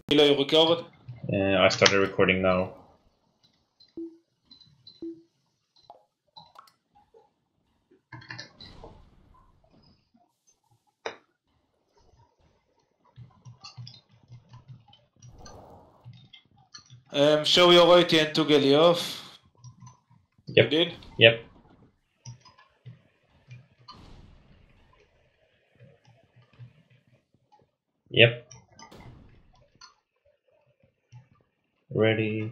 Milo, you recovered? I started recording now. Show your ATN to Geliov. Yep. You did? Yep. Yep. Ready.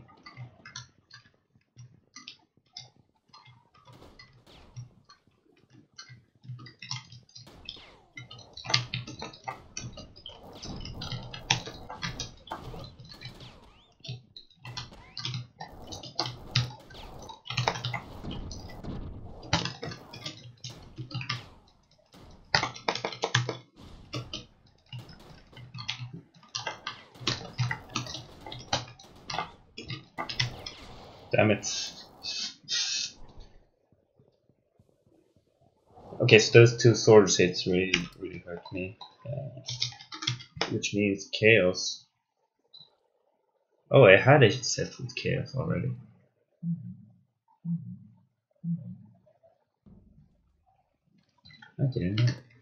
Damn it. Okay, so those two swords hits really hurt me. Which means chaos. Oh, I had a set with chaos already. Okay.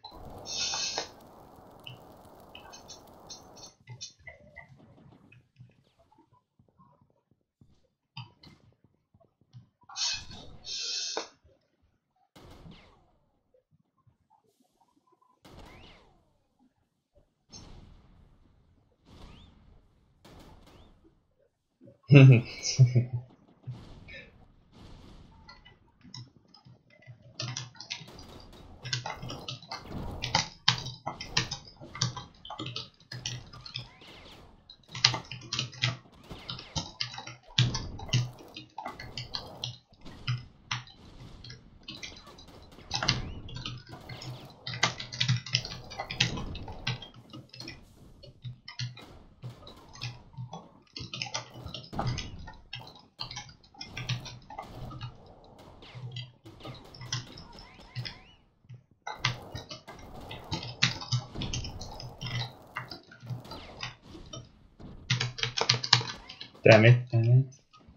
Damn it, damn it.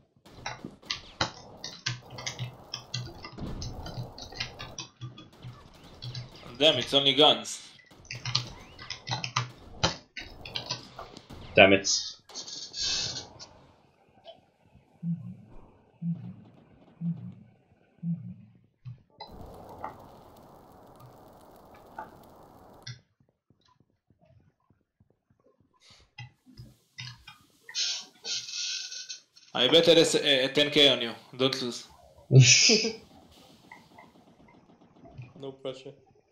Damn, it's only guns. Damn it. I bet it is 10k on you. Don't lose. No pressure.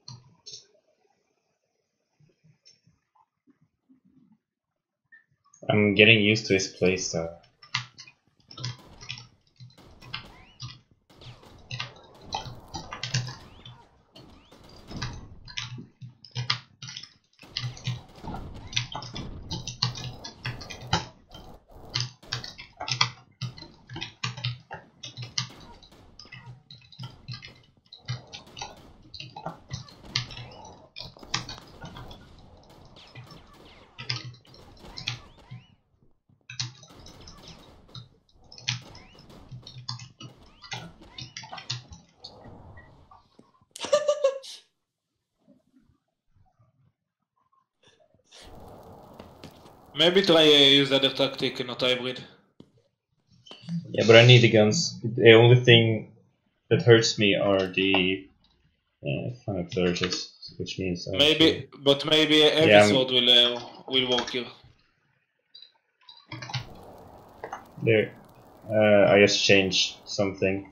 I'm getting used to his playstyle. Maybe try use other tactic, not hybrid. Yeah, but I need the guns. The only thing that hurts me are the final flourishes, which means Maybe, but maybe heavy Yeah, sword will work here. there. I just changed something.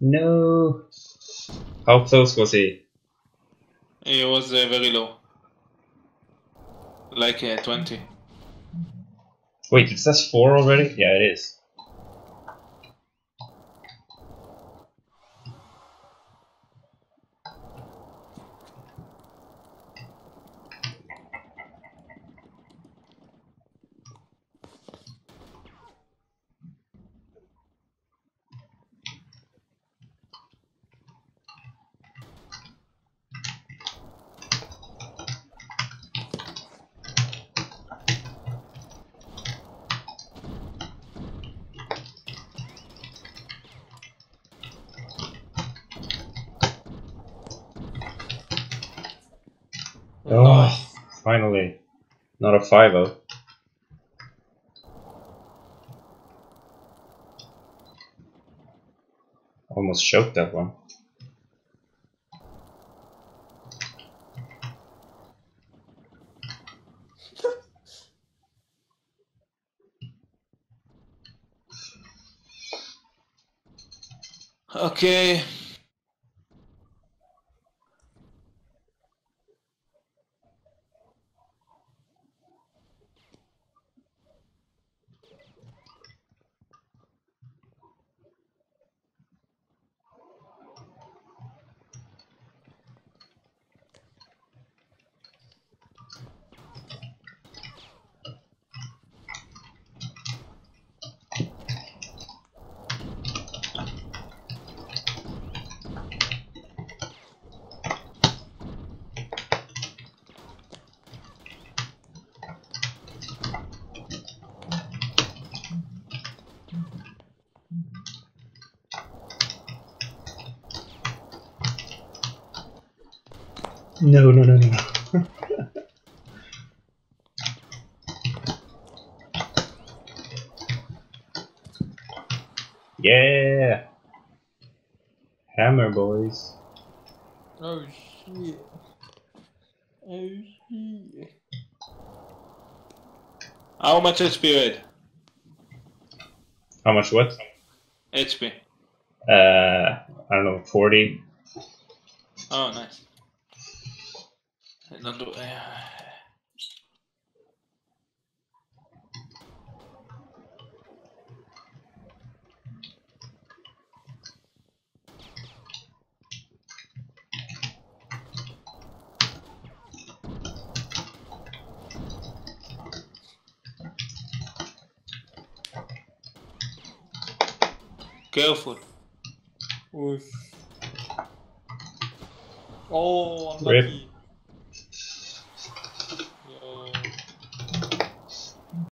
No. How close was he? He was very low. Like 20. Wait, it says 4 already? Yeah, it is. Oh, Nice. finally. Not a 5-0. Almost choked that one. Okay. No, no, no, no. Yeah! Hammer, boys. Oh shit. Oh shit. How much HP you had? How much what? HP. I don't know, 40? Oh, nice. Don't do. Careful. Oof. Oh, Rip. unlucky.